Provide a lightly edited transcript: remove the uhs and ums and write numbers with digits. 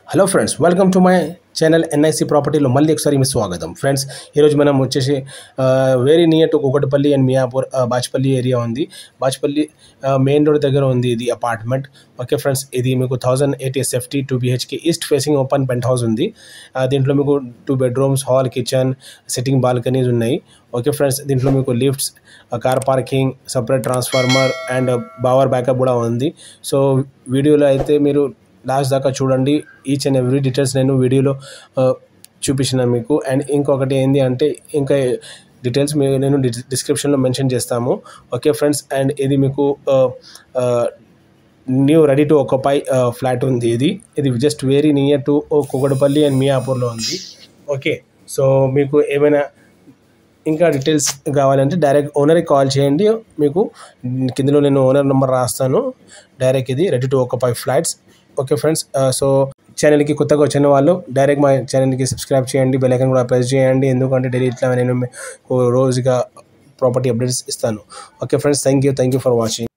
Hello friends, welcome to my channel NIC ప్రాపర్టీలో మళ్ళీ ఒకసారి మీ స్వాగతం. ఫ్రెండ్స్, ఈరోజు మనం వచ్చేసి very near to Kukatpally and Miyapur Bachupally area ఉంది. బాచ్పల్లి మెయిన్ రోడ్ దగ్గర ఉంది ఇది అపార్ట్మెంట్. ఓకే ఫ్రెండ్స్, ఇది మీకు 1080 SFT 2 BHK east facing open penthouse ఉంది. దీంట్లో మీకు 2 bedrooms, hall, kitchen, sitting balconies ఉన్నాయి. ఓకే ఫ్రెండ్స్, దీంట్లో మీకు lifts, car parking, separate transformer and power backup కూడా ఉంది. సో వీడియోలో అయితే మీరు లాస్ట్ దాకా చూడండి. ఈచ్ అండ్ ఎవ్రీ డీటెయిల్స్ నేను వీడియోలో చూపించిన మీకు. అండ్ ఇంకొకటి ఏంటి అంటే ఇంకా డీటెయిల్స్ నేను డిస్క్రిప్షన్లో మెన్షన్ చేస్తాము. ఓకే ఫ్రెండ్స్, అండ్ ఇది మీకు new ready to occupy flat ఉంది. ఇది just very near to Kukatpally and మియాపూర్లో ఉంది. ఓకే, సో మీకు ఏమైనా ఇంకా డీటెయిల్స్ కావాలంటే డైరెక్ట్ ఓనర్కి కాల్ చేయండి. మీకు కిందలో నేను ఓనర్ నెంబర్ రాస్తాను. డైరెక్ట్ ఇది ready to occupy flats. Okay friends, so ఛానల్కి కొత్తగా వచ్చిన వాళ్ళు డైరెక్ట్ మా ఛానల్కి సబ్స్క్రైబ్ చేయండి, బెల్ ఐకాన్ కూడా ప్రెస్ చేయండి. ఎందుకంటే డైలీ ఇట్లా నేను రోజుగా ప్రాపర్టీ అప్డేట్స్ ఇస్తాను. Okay friends, thank you for watching.